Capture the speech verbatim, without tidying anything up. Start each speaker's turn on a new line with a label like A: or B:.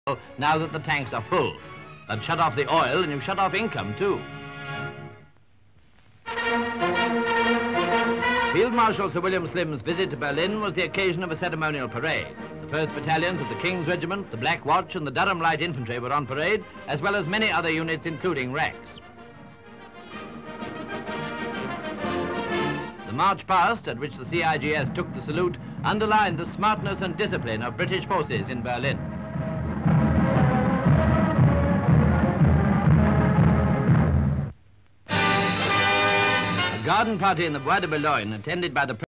A: now that the tanks are full. That shut off the oil and you shut off income too. Field Marshal Sir William Slim's visit to Berlin was the occasion of a ceremonial parade. The first battalions of the King's Regiment, the Black Watch and the Durham Light Infantry were on parade, as well as many other units including racks. The march past, at which the C I G S took the salute, underlined the smartness and discipline of British forces in Berlin. A garden party in the Bois de Boulogne, attended by the